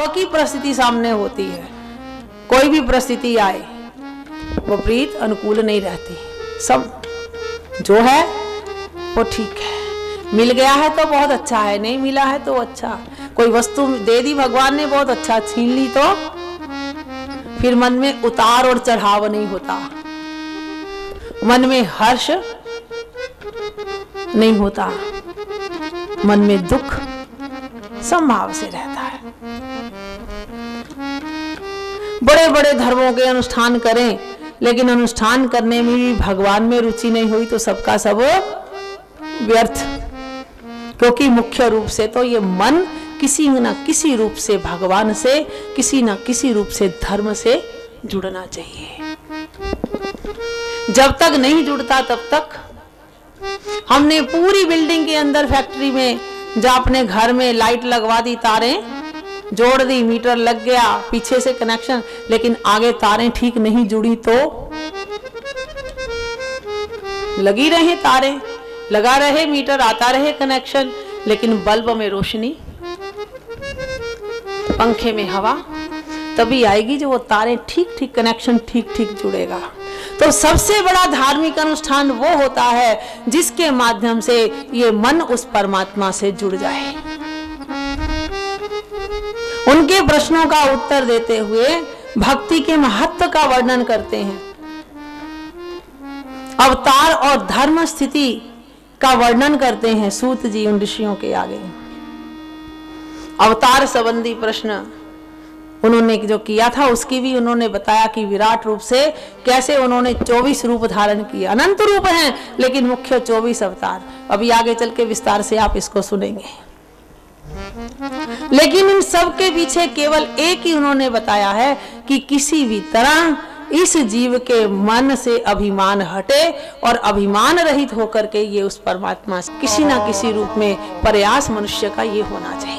भाव की परिस्थिति सामने होती है, कोई भी परिस्थिति आए विपरीत अनुकूल नहीं रहती। सब जो है वो ठीक है, मिल गया है तो बहुत अच्छा है, नहीं मिला है तो अच्छा। कोई वस्तु दे दी भगवान ने, बहुत अच्छा, छीन ली तो फिर मन में उतार और चढ़ाव नहीं होता, मन में हर्ष नहीं होता, मन में दुख समभाव से रहता है। बड़े बड़े धर्मों के अनुष्ठान करें, लेकिन अनुष्ठान करने में भी भगवान में रुचि नहीं हुई तो सबका सब व्यर्थ। क्योंकि मुख्य रूप से तो ये मन किसी न किसी रूप से भगवान से, किसी न किसी रूप से धर्म से जुड़ना चाहिए। जब तक नहीं जुड़ता तब तक हमने पूरी बिल्डिंग के अंदर, फैक्ट्री में, जब अपने घर में लाइट लगवा दी, तारें जोड़ दी, मीटर लग गया, पीछे से कनेक्शन, लेकिन आगे तारें ठीक नहीं जुड़ी तो लगी रहे तारें, लगा रहे मीटर, आता रहे कनेक्शन, लेकिन बल्ब में रोशनी, पंखे में हवा तभी आएगी जो वो तारें ठीक ठीक, कनेक्शन ठीक ठीक जुड़ेगा। तो सबसे बड़ा धार्मिक अनुष्ठान वो होता है जिसके माध्यम से ये मन उस परमात्मा से जुड़ जाए। उनके प्रश्नों का उत्तर देते हुए भक्ति के महत्व का वर्णन करते हैं, अवतार और धर्म स्थिति का वर्णन करते हैं सूत जी उन ऋषियों के आगे। अवतार संबंधी प्रश्न उन्होंने जो किया था उसकी भी उन्होंने बताया कि विराट रूप से कैसे उन्होंने 24 रूप धारण किए, अनंत रूप हैं लेकिन मुख्य 24 अवतार। अभी आगे चल के विस्तार से आप इसको सुनेंगे। लेकिन इन सब के पीछे केवल एक ही उन्होंने बताया है कि किसी भी तरह इस जीव के मन से अभिमान हटे और अभिमान रहित होकर के ये उस परमात्मा से किसी ना किसी रूप में प्रयास मनुष्य का ये होना चाहिए।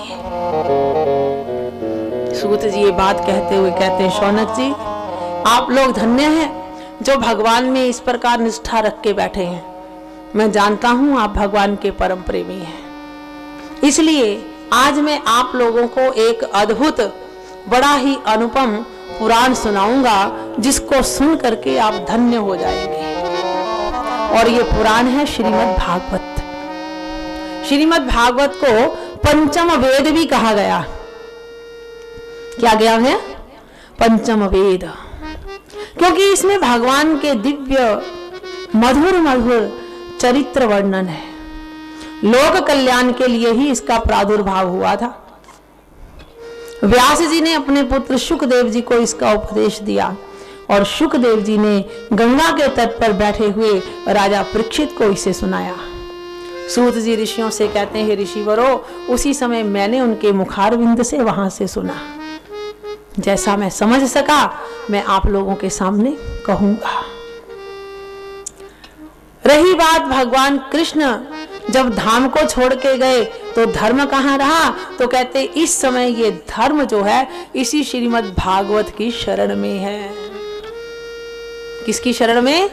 सूत जी ये बात कहते हुए कहते हैं, शौनक जी आप लोग धन्य हैं जो भगवान में इस प्रकार निष्ठा रख के बैठे हैं। मैं जानता हूं आप भगवान के परम प्रेमी हैं, इसलिए आज मैं आप लोगों को एक अद्भुत बड़ा ही अनुपम पुराण सुनाऊंगा जिसको सुन करके आप धन्य हो जाएंगे। और ये पुराण है श्रीमद् भागवत। श्रीमद् भागवत को पंचम वेद भी कहा गया। क्या गया है? पंचम वेद, क्योंकि इसमें भगवान के दिव्य मधुर मधुर चरित्र वर्णन है। लोक कल्याण के लिए ही इसका प्रादुर्भाव हुआ था। व्यास जी ने अपने पुत्र शुकदेव जी को इसका उपदेश दिया और शुकदेव जी ने गंगा के तट पर बैठे हुए राजा परीक्षित को इसे सुनाया। सूत जी ऋषियों से कहते हैं, ऋषिवरो उसी समय मैंने उनके मुखारविंद से वहां से सुना। जैसा मैं समझ सका मैं आप लोगों के सामने कहूंगा। रही बात भगवान कृष्ण जब धाम को छोड़ के गए तो धर्म कहाँ रहा, तो कहते इस समय ये धर्म जो है इसी श्रीमद् भागवत की शरण में है। किसकी शरण में?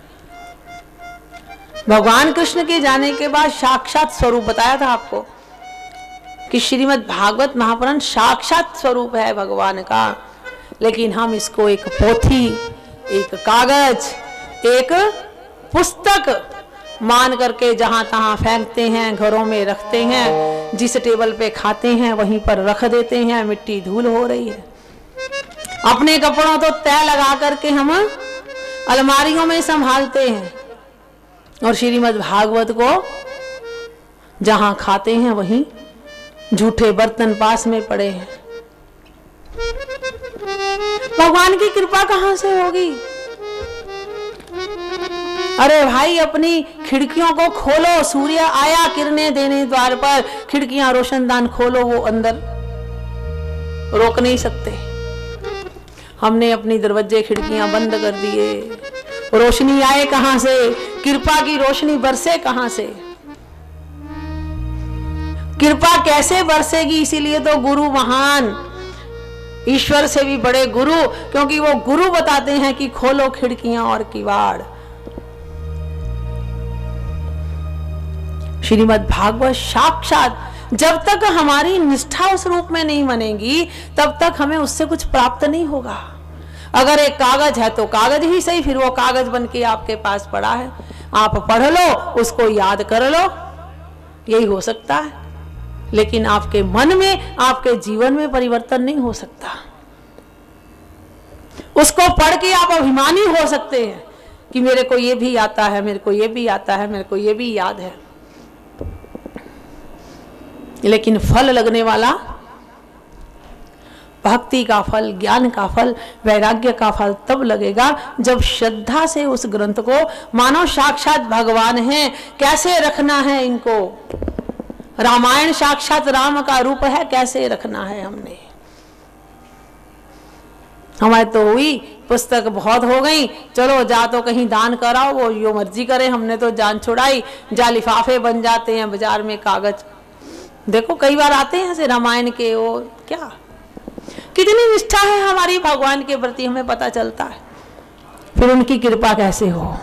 भगवान कृष्ण के जाने के बाद साक्षात स्वरूप बताया था आपको कि श्रीमद् भागवत महापुराण साक्षात स्वरूप है भगवान का, लेकिन हम इसको एक पोथी, एक कागज, एक पुस्तक मान करके जहां तहां फेंकते हैं, घरों में रखते हैं, जिस टेबल पे खाते हैं वहीं पर रख देते हैं, मिट्टी धूल हो रही है। अपने कपड़ों तो तय लगा करके हम अलमारियों में संभालते हैं और श्रीमद् भागवत को जहां खाते हैं वहीं झूठे बर्तन पास में पड़े हैं। भगवान की कृपा कहां से होगी? अरे भाई अपनी खिड़कियों को खोलो, सूर्य आया किरणें देने द्वार पर, खिड़कियां रोशनदान खोलो, वो अंदर रोक नहीं सकते। हमने अपनी दरवाजे खिड़कियां बंद कर दिए, रोशनी आए कहां से? कृपा की रोशनी बरसे कहां से? कृपा कैसे बरसेगी? इसीलिए तो गुरु महान, ईश्वर से भी बड़े गुरु, क्योंकि वो गुरु बताते हैं कि खोलो खिड़कियां और किवाड़। श्रीमद् भागवत साक्षात जब तक हमारी निष्ठा उस रूप में नहीं बनेगी तब तक हमें उससे कुछ प्राप्त नहीं होगा। अगर एक कागज है तो कागज ही सही, फिर वो कागज बन के आपके पास पड़ा है, आप पढ़ लो, उसको याद कर लो, यही हो सकता है। लेकिन आपके मन में, आपके जीवन में परिवर्तन नहीं हो सकता। उसको पढ़ के आप अभिमानी हो सकते हैं कि मेरे को ये भी आता है, मेरे को ये भी आता है, मेरे को ये भी याद है, लेकिन फल लगने वाला, भक्ति का फल, ज्ञान का फल, वैराग्य का फल तब लगेगा जब श्रद्धा से उस ग्रंथ को, मानो साक्षात भगवान है, कैसे रखना है इनको, रामायण साक्षात राम का रूप है, कैसे रखना है हमने। हमारे तो हुई पुस्तक बहुत हो गई, चलो जा तो कहीं दान कराओ, वो यो मर्जी करे, हमने तो जान छुड़ाई, जा लिफाफे बन जाते हैं बाजार में कागज। देखो कई बार आते हैं ऐसे रामायण के, वो क्या कितनी निष्ठा है हमारी भगवान के प्रति, हमें पता चलता है। फिर उनकी कृपा कैसे हो,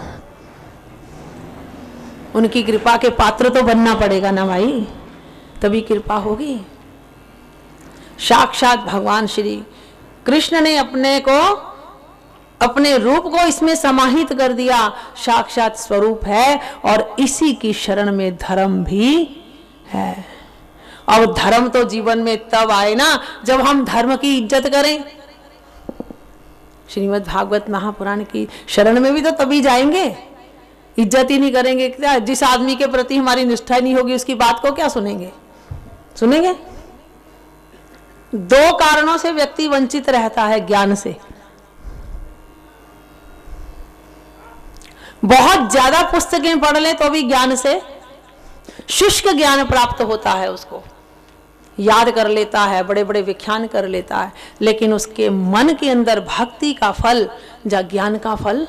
उनकी कृपा के पात्र तो बनना पड़ेगा ना भाई, तभी कृपा होगी। साक्षात भगवान श्री कृष्ण ने अपने को, अपने रूप को इसमें समाहित कर दिया, साक्षात स्वरूप है, और इसी की शरण में धर्म भी है। और धर्म तो जीवन में तब आए ना जब हम धर्म की इज्जत करें। श्रीमद् भागवत महापुराण की शरण में भी तो तभी जाएंगे, इज्जत ही नहीं करेंगे क्या? जिस आदमी के प्रति हमारी निष्ठा नहीं होगी उसकी बात को क्या सुनेंगे? सुनेंगे? दो कारणों से व्यक्ति वंचित रहता है ज्ञान से। बहुत ज्यादा पुस्तकें पढ़ ले तो भी ज्ञान से शुष्क ज्ञान प्राप्त होता है, उसको याद कर लेता है, बड़े बड़े व्याख्यान कर लेता है, लेकिन उसके मन के अंदर भक्ति का फल या ज्ञान का फल,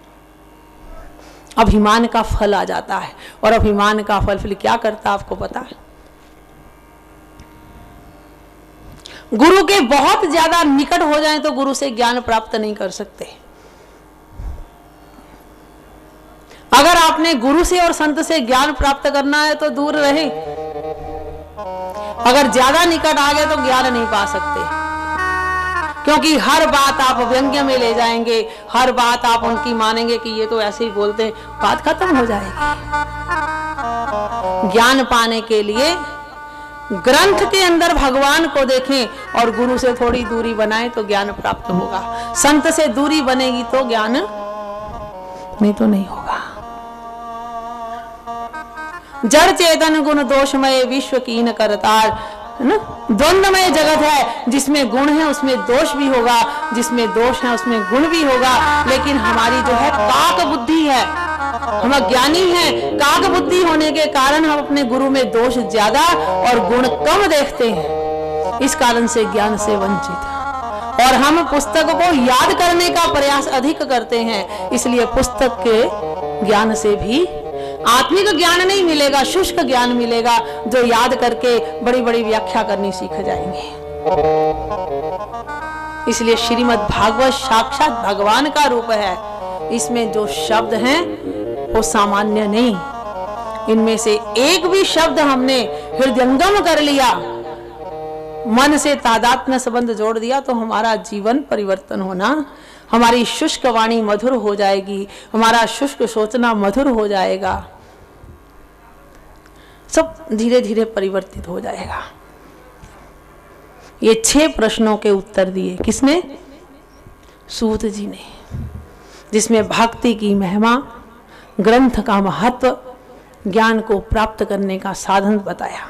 अभिमान का फल आ जाता है। और अभिमान का फल फिर क्या करता है आपको पता है? गुरु के बहुत ज्यादा निकट हो जाए तो गुरु से ज्ञान प्राप्त नहीं कर सकते। अगर आपने गुरु से और संत से ज्ञान प्राप्त करना है तो दूर रहे, अगर ज्यादा निकट आ गए तो ज्ञान नहीं पा सकते, क्योंकि हर बात आप व्यंग्य में ले जाएंगे, हर बात आप उनकी मानेंगे कि ये तो ऐसे ही बोलते, बात खत्म हो जाएगी। ज्ञान पाने के लिए ग्रंथ के अंदर भगवान को देखें और गुरु से थोड़ी दूरी बनाएं तो ज्ञान प्राप्त होगा। संत से दूरी बनेगी तो ज्ञान, नहीं तो नहीं होगा। जड़ चेतन गुण दोषमय विश्व कीन करतार, है ना? द्वंद्वमय जगत है, जिसमें गुण है उसमें दोष भी होगा, जिसमें दोष है उसमें गुण भी होगा। लेकिन हमारी जो है काक बुद्धि है, हम अज्ञानी हैं, काक बुद्धि होने के कारण हम अपने गुरु में दोष ज्यादा और गुण कम देखते हैं, इस कारण से ज्ञान से वंचित है। और हम पुस्तक को याद करने का प्रयास अधिक करते हैं, इसलिए पुस्तक के ज्ञान से भी आत्मिक ज्ञान नहीं मिलेगा, शुष्क ज्ञान मिलेगा, जो याद करके बड़ी बड़ी व्याख्या करनी सीख जाएंगे। इसलिए श्रीमद् भागवत साक्षात भगवान का रूप है। इसमें जो शब्द हैं वो सामान्य नहीं, इनमें से एक भी शब्द हमने हृदयंगम कर लिया, मन से तादात्म्य संबंध जोड़ दिया, तो हमारा जीवन परिवर्तन होना, हमारी शुष्क वाणी मधुर हो जाएगी, हमारा शुष्क सोचना मधुर हो जाएगा, सब धीरे धीरे परिवर्तित हो जाएगा। ये 6 प्रश्नों के उत्तर दिए किसने? सूत जी ने, जिसमें भक्ति की महिमा, ग्रंथ का महत्व, ज्ञान को प्राप्त करने का साधन बताया।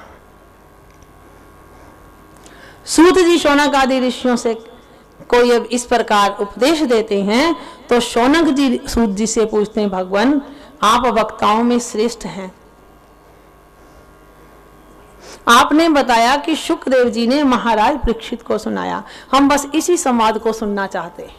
सूत जी शौनक आदि ऋषियों से कोई अब इस प्रकार उपदेश देते हैं तो शौनक जी सूत जी से पूछते हैं, भगवान आप वक्ताओं में श्रेष्ठ हैं, आपने बताया कि शुकदेव जी ने महाराज परीक्षित को सुनाया, हम बस इसी संवाद को सुनना चाहते हैं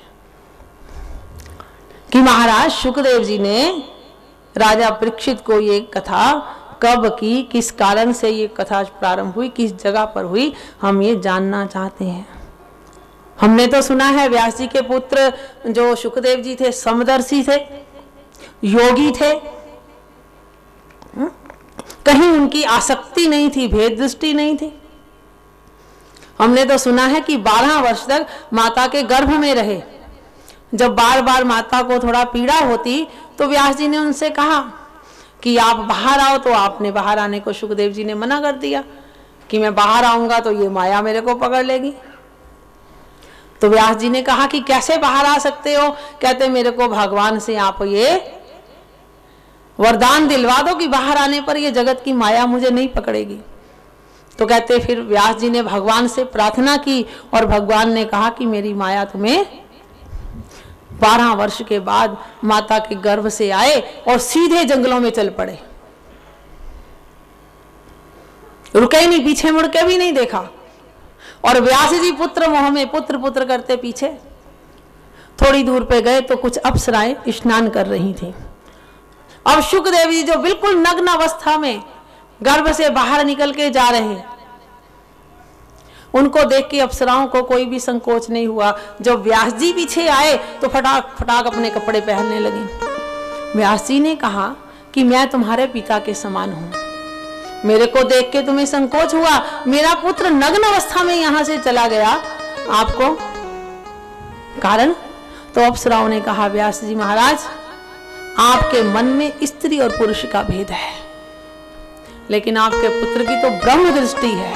कि महाराज शुकदेव जी ने राजा परीक्षित को ये कथा कब की, किस कारण से ये कथा प्रारंभ हुई, किस जगह पर हुई, हम ये जानना चाहते हैं। हमने तो सुना है व्यास जी के पुत्र जो शुकदेव जी थे समदर्शी थे, योगी थे, कहीं उनकी आसक्ति नहीं थी, भेद दृष्टि नहीं थी। हमने तो सुना है कि 12 वर्ष तक माता के गर्भ में रहे। जब बार बार माता को थोड़ा पीड़ा होती तो व्यास जी ने उनसे कहा कि आप बाहर आओ, तो आपने बाहर आने को शुकदेव जी ने मना कर दिया कि मैं बाहर आऊंगा तो ये माया मेरे को पकड़ लेगी। तो व्यास जी ने कहा कि कैसे बाहर आ सकते हो? कहते मेरे को भगवान से आप ये वरदान दिलवा दो कि बाहर आने पर ये जगत की माया मुझे नहीं पकड़ेगी। तो कहते फिर व्यास जी ने भगवान से प्रार्थना की और भगवान ने कहा कि मेरी माया तुम्हें 12 वर्ष के बाद माता के गर्भ से आए और सीधे जंगलों में चल पड़े, रुके ही नहीं, पीछे मुड़ के भी नहीं देखा। और व्यास जी पुत्र मोह में पुत्र पुत्र करते पीछे थोड़ी दूर पे गए तो कुछ अप्सराएं स्नान कर रही थी। अब शुकदेव जी जो बिल्कुल नग्न अवस्था में गर्भ से बाहर निकल के जा रहे, उनको देख के अप्सराओं को कोई भी संकोच नहीं हुआ। जब व्यास जी पीछे आए तो फटाक फटाक अपने कपड़े पहनने लगी। व्यास जी ने कहा कि मैं तुम्हारे पिता के समान हूं, मेरे को देख के तुम्हें संकोच हुआ, मेरा पुत्र नग्न अवस्था में यहां से चला गया, आपको कारण? तो अप्सराओं ने कहा व्यास जी महाराज, आपके मन में स्त्री और पुरुष का भेद है, लेकिन आपके पुत्र की तो ब्रह्म दृष्टि है।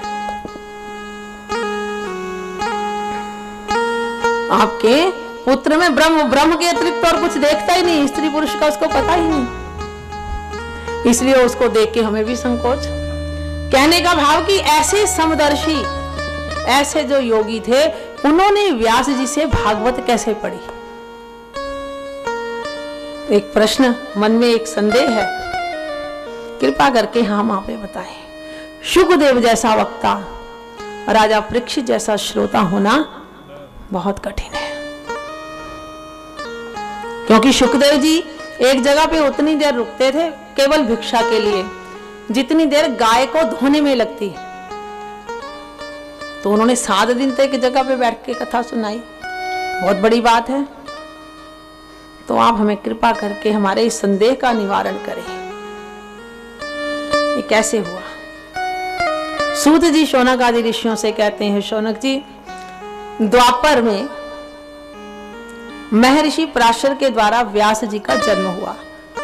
आपके पुत्र में ब्रह्म के अतिरिक्त और कुछ देखता ही नहीं, स्त्री पुरुष का उसको पता ही नहीं, इसलिए उसको देख के हमें भी संकोच। कहने का भाव कि ऐसे समदर्शी, ऐसे जो योगी थे, उन्होंने व्यास जी से भागवत कैसे पढ़ी? एक प्रश्न मन में, एक संदेह है, कृपा करके हम आप बताएं। शुकदेव जैसा वक्ता, राजा परीक्षित जैसा श्रोता होना बहुत कठिन है, क्योंकि शुकदेव जी एक जगह पे उतनी देर रुकते थे केवल भिक्षा के लिए जितनी देर गाय को धोने में लगती है। तो उन्होंने 7 दिन तक एक जगह पे बैठ के कथा सुनाई, बहुत बड़ी बात है। तो आप हमें कृपा करके हमारे इस संदेह का निवारण करें, ये कैसे हुआ? सूत जी शौनक आदि ऋषियों से कहते हैं, शौनक जी, द्वापर में महर्षि पराशर के द्वारा व्यास जी का जन्म हुआ।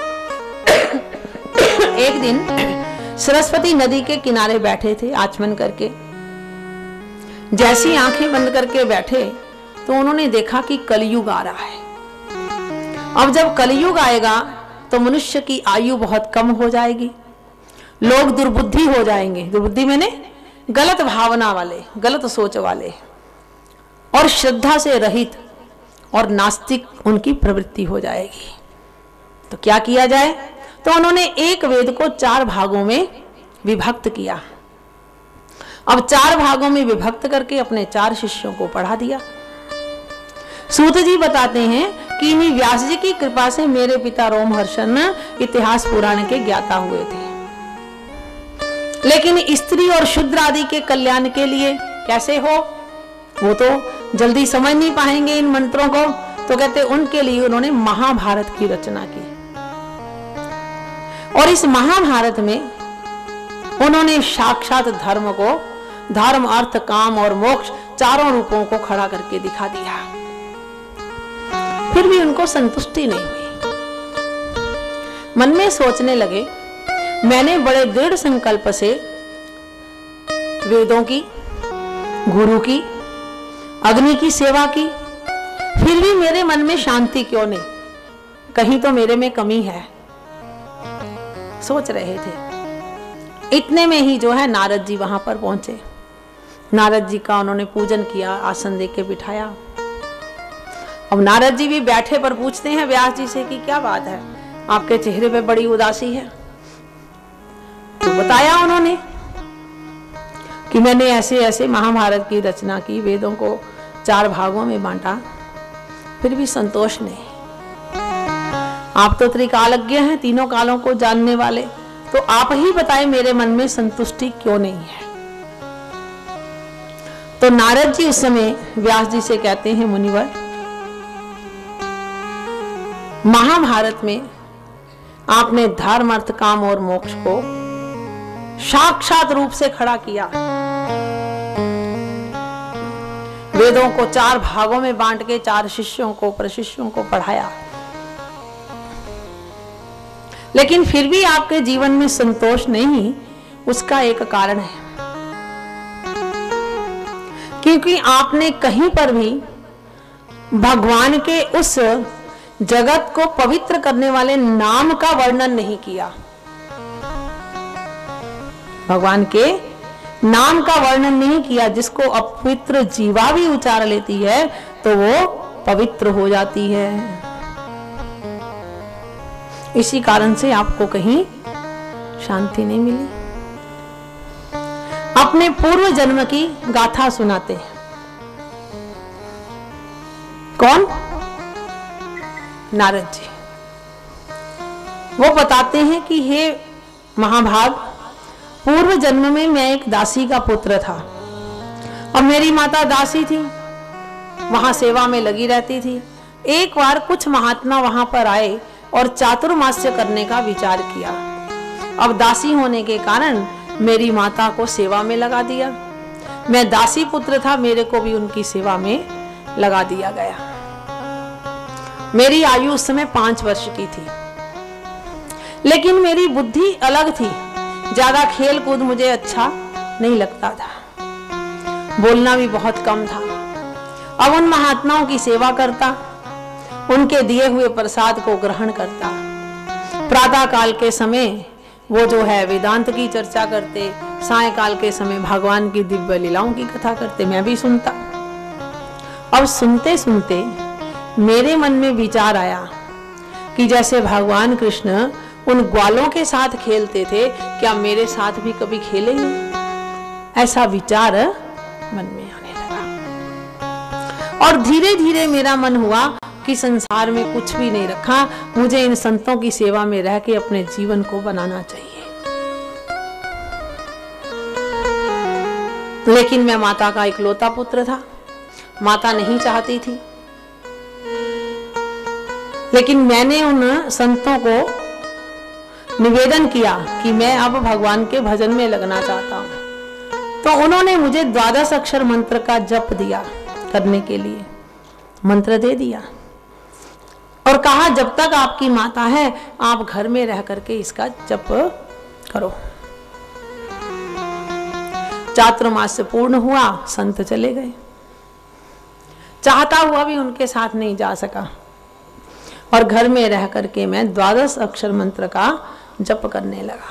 एक दिन सरस्वती नदी के किनारे बैठे थे आचमन करके, जैसी आंखें बंद करके बैठे तो उन्होंने देखा कि कलयुग आ रहा है। अब जब कलयुग आएगा तो मनुष्य की आयु बहुत कम हो जाएगी, लोग दुर्बुद्धि हो जाएंगे। दुर्बुद्धि मैंने गलत भावना वाले, गलत सोच वाले, और श्रद्धा से रहित और नास्तिक उनकी प्रवृत्ति हो जाएगी। तो क्या किया जाए? तो उन्होंने एक वेद को 4 भागों में विभक्त किया। अब 4 भागों में विभक्त करके अपने 4 शिष्यों को पढ़ा दिया। सूत जी बताते हैं कि इन्हीं व्यास जी की कृपा से मेरे पिता रोमहर्षण इतिहास पुराण के ज्ञाता हुए थे। लेकिन स्त्री और शूद्र आदि के कल्याण के लिए कैसे हो, वो तो जल्दी समझ नहीं पाएंगे इन मंत्रों को। तो कहते उनके लिए उन्होंने महाभारत की रचना की, और इस महाभारत में उन्होंने साक्षात धर्म को, धर्म अर्थ काम और मोक्ष 4 रूपों को खड़ा करके दिखा दिया। फिर भी उनको संतुष्टि नहीं हुई। मन में सोचने लगे, मैंने बड़े दृढ़ संकल्प से वेदों की, गुरु की, अग्नि की सेवा की, फिर भी मेरे मन में शांति क्यों नहीं? कहीं तो मेरे में कमी है, सोच रहे थे। इतने में ही जो है नारद जी वहां पर पहुंचे। नारद जी का उन्होंने पूजन किया, आसन देके बिठाया। अब नारद जी भी बैठे पर पूछते हैं व्यास जी से कि क्या बात है, आपके चेहरे पे बड़ी उदासी है। तो बताया उन्होंने कि मैंने ऐसे ऐसे महाभारत की रचना की, वेदों को 4 भागों में बांटा, फिर भी संतोष नहीं। आप तो त्रिकालज्ञ हैं, तीनों कालों को जानने वाले, तो आप ही बताएं मेरे मन में संतुष्टि क्यों नहीं है? तो नारद जी उस समय व्यास जी से कहते हैं, मुनिवर, महाभारत में आपने धर्म अर्थ काम और मोक्ष को साक्षात रूप से खड़ा किया। वेदों को 4 भागों में बांट के 4 शिष्यों को, प्रशिष्यों को पढ़ाया। लेकिन फिर भी आपके जीवन में संतोष नहीं, उसका एक कारण है, क्योंकि आपने कहीं पर भी भगवान के उस जगत को पवित्र करने वाले नाम का वर्णन नहीं किया। भगवान के नाम का वर्णन नहीं किया। जिसको अपवित्र जीवा भी उचार लेती है तो वो पवित्र हो जाती है। इसी कारण से आपको कहीं शांति नहीं मिली। अपने पूर्व जन्म की गाथा सुनाते हैं। कौन? नारद जी। वो बताते हैं कि हे महाभाग, पूर्व जन्म में मैं एक दासी का पुत्र था और मेरी माता दासी थी, वहां सेवा में लगी रहती थी। एक बार कुछ महात्मा वहां पर आए और चातुर्मास्य करने का विचार किया। अब दासी होने के कारण मेरी माता को सेवा में लगा दिया। मैं दासी पुत्र था, मेरे को भी उनकी सेवा में लगा दिया गया। मेरी आयु उस समय 5 वर्ष की थी, लेकिन मेरी बुद्धि अलग थी। ज्यादा खेल कूद मुझे अच्छा नहीं लगता था, बोलना भी बहुत कम था। अब उन महात्माओं की सेवा करता, उनके दिए हुए प्रसाद को ग्रहण करता। प्रातः काल के समय वो जो है वेदांत की चर्चा करते, सायकाल के समय भगवान की दिव्य लीलाओं की कथा करते, मैं भी सुनता। अब सुनते सुनते मेरे मन में विचार आया कि जैसे भगवान कृष्ण उन ग्वालों के साथ खेलते थे, क्या मेरे साथ भी कभी खेलेंगे? ऐसा विचार मन में आने लगा। और धीरे धीरे मेरा मन हुआ कि संसार में कुछ भी नहीं रखा, मुझे इन संतों की सेवा में रह के अपने जीवन को बनाना चाहिए। लेकिन मैं माता का इकलौता पुत्र था, माता नहीं चाहती थी। लेकिन मैंने उन संतों को निवेदन किया कि मैं अब भगवान के भजन में लगना चाहता हूं। तो उन्होंने मुझे 12 अक्षर मंत्र का जप दिया करने के लिए, मंत्र दे दिया और कहा जब तक आपकी माता है आप घर में रह करके इसका जप करो। चातुर्मास्य पूर्ण हुआ, संत चले गए। चाहता हुआ भी उनके साथ नहीं जा सका और घर में रह करके मैं 12 अक्षर मंत्र का जप करने लगा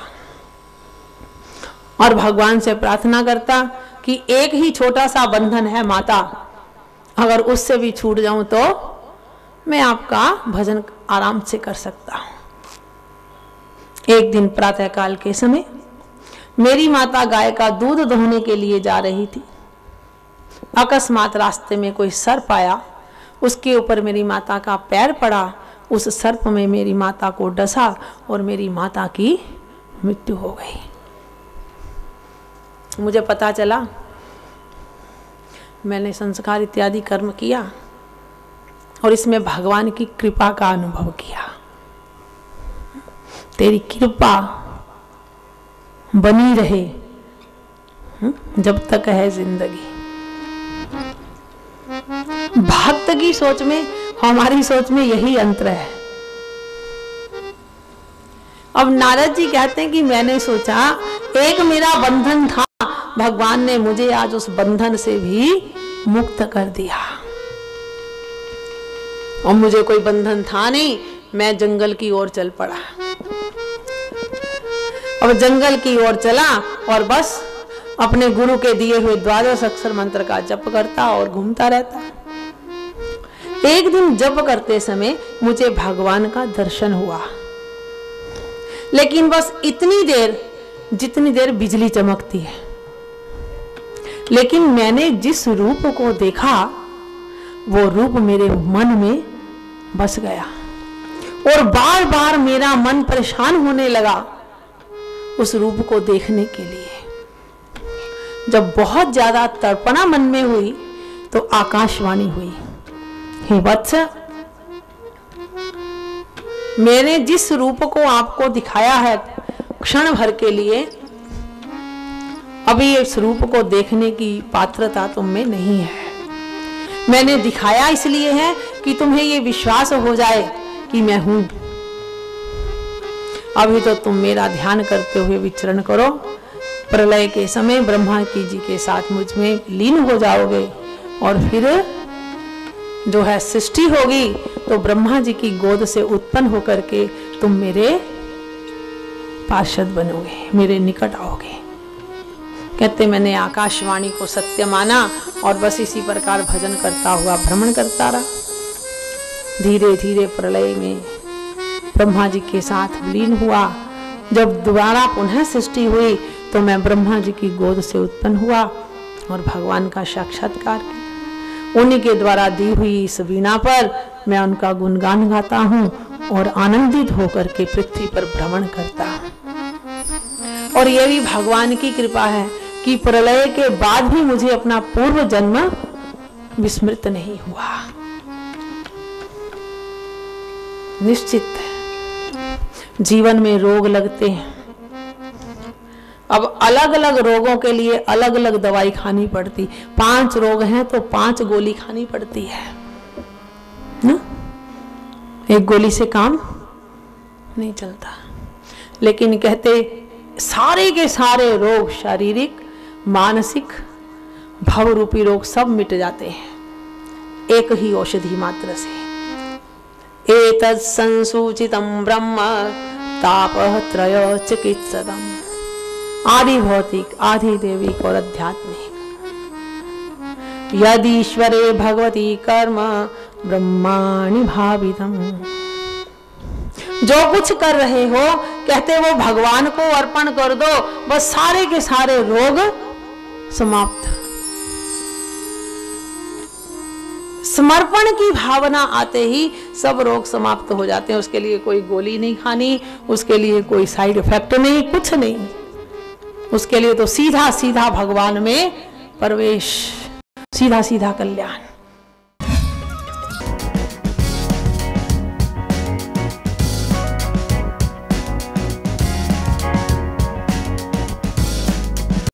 और भगवान से प्रार्थना करता कि एक ही छोटा सा बंधन है माता, अगर उससे भी छूट जाऊं तो मैं आपका भजन आराम से कर सकता हूं। एक दिन प्रातःकाल के समय मेरी माता गाय का दूध दोहने के लिए जा रही थी। अकस्मात रास्ते में कोई सर्प आया, उसके ऊपर मेरी माता का पैर पड़ा। उस सर्प में मेरी माता को डसा और मेरी माता की मृत्यु हो गई। मुझे पता चला, मैंने संस्कार इत्यादि कर्म किया और इसमें भगवान की कृपा का अनुभव किया। तेरी कृपा बनी रहे जब तक है जिंदगी। भक्त की सोच में, हमारी सोच में यही अंतर है। अब नारद जी कहते हैं कि मैंने सोचा एक मेरा बंधन था, भगवान ने मुझे आज उस बंधन से भी मुक्त कर दिया। और मुझे कोई बंधन था नहीं, मैं जंगल की ओर चल पड़ा। अब जंगल की ओर चला और बस अपने गुरु के दिए हुए 12 अक्षर मंत्र का जप करता और घूमता रहता। एक दिन जप करते समय मुझे भगवान का दर्शन हुआ, लेकिन बस इतनी देर जितनी देर बिजली चमकती है। लेकिन मैंने जिस रूप को देखा वो रूप मेरे मन में बस गया और बार बार मेरा मन परेशान होने लगा उस रूप को देखने के लिए। जब बहुत ज्यादा तड़पना मन में हुई तो आकाशवाणी हुई, हे वत्स, मैंने जिस रूप को आपको दिखाया है क्षण भर के लिए, अभी इस रूप को देखने की पात्रता तुम में नहीं है। मैंने दिखाया इसलिए है कि तुम्हें ये विश्वास हो जाए कि मैं हूं। अभी तो तुम मेरा ध्यान करते हुए विचरण करो, प्रलय के समय ब्रह्मा जी के साथ मुझ में लीन हो जाओगे और फिर जो है सृष्टि होगी तो ब्रह्मा जी की गोद से उत्पन्न होकर के तुम मेरे पार्षद बनोगे, मेरे निकट आओगे। कहते मैंने आकाशवाणी को सत्य माना और बस इसी प्रकार भजन करता हुआ भ्रमण करता रहा। धीरे धीरे प्रलय में ब्रह्मा जी के साथ लीन हुआ। जब दोबारा पुनः सृष्टि हुई तो मैं ब्रह्मा जी की गोद से उत्पन्न हुआ और भगवान का साक्षात्कार किया। उन्हीं के द्वारा दी हुई इस वीणा पर मैं उनका गुणगान गाता हूँ और आनंदित होकर के पृथ्वी पर भ्रमण करता हूँ। और यह भी भगवान की कृपा है कि प्रलय के बाद भी मुझे अपना पूर्व जन्म विस्मृत नहीं हुआ। निश्चित जीवन में रोग लगते हैं। अब अलग अलग रोगों के लिए अलग अलग दवाई खानी पड़ती। 5 रोग हैं तो 5 गोली खानी पड़ती है ना? एक गोली से काम नहीं चलता। लेकिन कहते सारे के सारे रोग, शारीरिक, मानसिक, भव रूपी रोग सब मिट जाते हैं एक ही औषधि मात्र से। एतत् संसूचितं ब्रह्म तापः त्रय चिकित्सदम्, आदि भौतिक, आदि दैविक और आध्यात्मिक। यदीश्वरे भगवती कर्म ब्रह्माणि भावितम्। जो कुछ कर रहे हो कहते वो भगवान को अर्पण कर दो, बस सारे के सारे रोग समाप्त। समर्पण की भावना आते ही सब रोग समाप्त हो जाते हैं। उसके लिए कोई गोली नहीं खानी, उसके लिए कोई साइड इफेक्ट नहीं, कुछ नहीं। उसके लिए तो सीधा सीधा भगवान में प्रवेश, सीधा सीधा कल्याण।